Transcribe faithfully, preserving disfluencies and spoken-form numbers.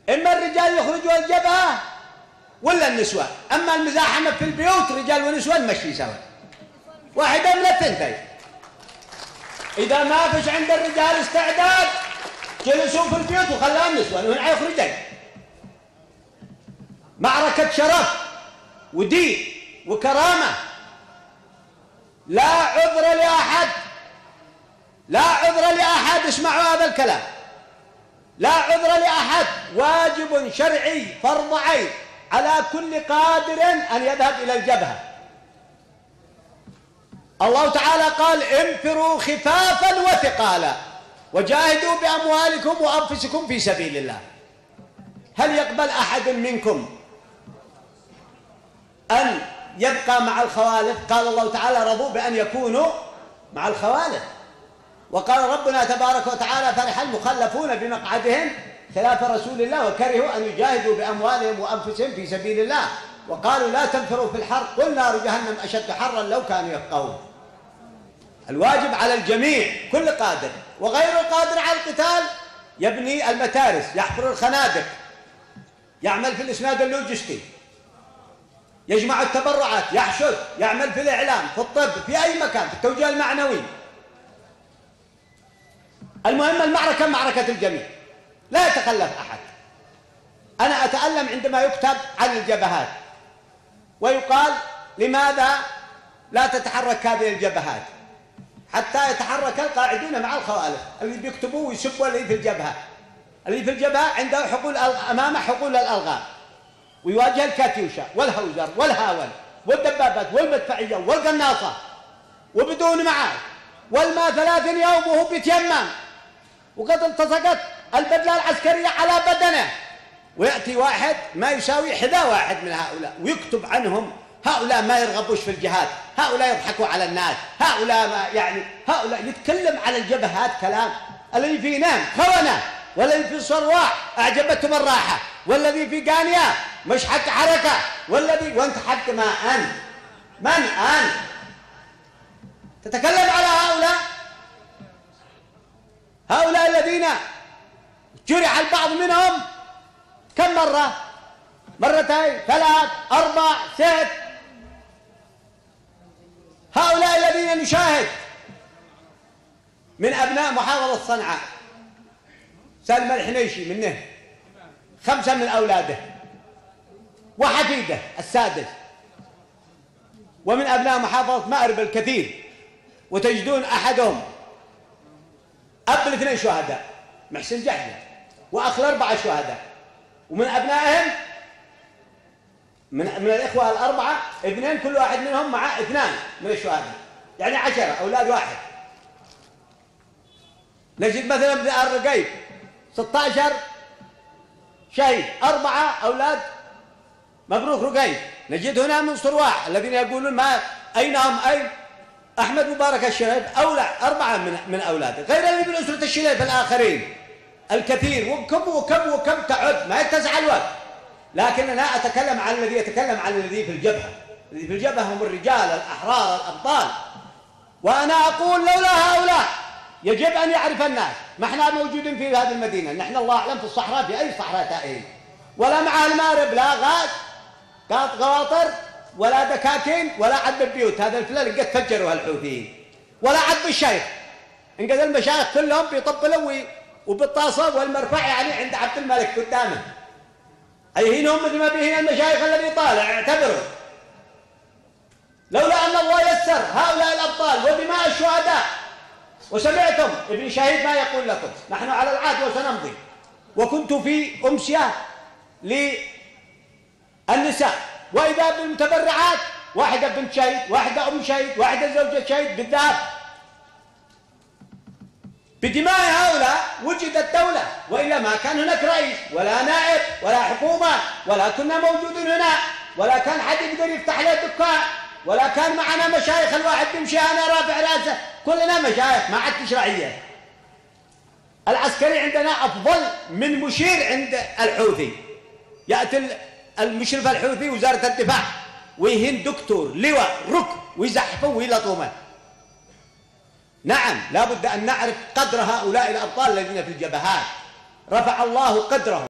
إما الرجال يخرجوا الجبهة ولا النسوان. أما المزاحمة في البيوت رجال ونسوان مشي سوا، واحدة من الثنتين. إذا ما فيش عند الرجال استعداد جلسوا في البيوت وخلاها النسوان وهن يخرجن. معركة شرف ودين وكرامة، لا عذر لأحد، لا عذر لأحد. اسمعوا هذا الكلام، لا عذر لأحد، واجب شرعي فرض عين على كل قادر أن يذهب إلى الجبهة. الله تعالى قال: انفروا خفافا وثقالا وجاهدوا بأموالكم وأنفسكم في سبيل الله. هل يقبل أحد منكم أن يبقى مع الخوالف؟ قال الله تعالى: رضوا بأن يكونوا مع الخوالف. وقال ربنا تبارك وتعالى: فرح المخلفون بمقعدهم خلاف رسول الله وكرهوا أن يجاهدوا بأموالهم وأنفسهم في سبيل الله وقالوا لا تنفروا في الحر قل نار جهنم أشد حرا لو كانوا يفقهون. الواجب على الجميع، كل قادر وغير القادر على القتال يبني المتارس، يحفر الخنادق، يعمل في الإسناد اللوجستي، يجمع التبرعات، يحشد، يعمل في الإعلام، في الطب، في أي مكان، في التوجيه المعنوي. المهم المعركة معركة الجميع، لا يتخلف أحد. أنا أتألم عندما يكتب عن الجبهات ويقال: لماذا لا تتحرك هذه الجبهات حتى يتحرك القاعدون مع الخوالف اللي بيكتبوا ويسبوا اللي في الجبهة. اللي في الجبهة عنده حقول أمامه حقول الألغام، ويواجه الكاتيوشا والهوزر والهاون والدبابات والمدفعية والقناصة وبدون معاه، والماء ثلاثين يوم وهو بيتيمم وقد التصقت البدلة العسكرية على بدنه، ويأتي واحد ما يساوي حذاء واحد من هؤلاء ويكتب عنهم: هؤلاء ما يرغبوش في الجهاد، هؤلاء يضحكوا على الناس، هؤلاء ما يعني هؤلاء. يتكلم على الجبهات كلام. الذي في نام خونة، والذي في صرواح أعجبتهم الراحة، والذي في قانيا مش حق حركة، والذي وانت حق ما أنت من أنت تتكلم على هؤلاء؟ هؤلاء الذين جرح البعض منهم كم مرة؟ مرتين، ثلاث، أربع، ست. هؤلاء الذين نشاهد من أبناء محافظة صنعاء سالم الحنيشي منه خمسة من أولاده وحفيده السادس، ومن أبناء محافظة مأرب الكثير، وتجدون أحدهم أب الاثنين شهداء محسن جحدة، وأخ الأربعة شهداء، ومن أبنائهم من من الإخوة الأربعة اثنين كل واحد منهم مع اثنان من الشهداء، يعني عشرة أولاد واحد. نجد مثلا في الرقيب ستة عشر شهيد، أربعة أولاد مبروك رقيب. نجد هنا من صرواح الذين يقولون ما أين هم أين أحمد مبارك الشريف، أولى أربعة من من أولاده، غير اللي من أسرة الشريف الآخرين الكثير، وكم وكم وكم تعد ما يتسع الوقت. لكن أنا أتكلم عن الذي يتكلم عن الذي في الجبهة. الذي في الجبهة هم الرجال الأحرار الأبطال. وأنا أقول لولا هؤلاء يجب أن يعرف الناس. ما احنا موجودين في هذه المدينة، نحن الله أعلم في الصحراء، في أي صحراء تائهين، ولا مع المارب لا غاز قاط قواطر ولا دكاكين ولا عد البيوت. هذا الفلل قد فجروا الحوثيين، ولا عد بالشيخ. انقذ المشايخ كلهم بيطبلوا وبالطاسة والمرفع يعني عند عبد الملك قدامه. أيهينهم مثل ما بيهين المشايخ الذي طالع. اعتبروا لولا أن الله يسر هؤلاء الأبطال ودماء الشهداء. وسمعتم ابن شهيد ما يقول لكم: نحن على العهد وسنمضي. وكنت في أمسية للنساء، وإذا بالمتبرعات واحدة بنت شهيد، واحدة أم شهيد، واحدة زوجة شهيد بالذهب. بدماء هؤلاء وجدت دولة، وإلا ما كان هناك رئيس ولا نائب ولا حكومة، ولا كنا موجودين هنا، ولا كان حد يقدر يفتح له دكان، ولا كان معنا مشايخ الواحد يمشي أنا رافع راسه، كلنا مشايخ ما عاد شرعية. العسكري عندنا أفضل من مشير عند الحوثي. يأتي المشرف الحوثي وزارة الدفاع ويهين دكتور لواء ركن ويزحفه ويلطمه. نعم، لا بد أن نعرف قدر هؤلاء الأبطال الذين في الجبهات رفع الله قدرهم.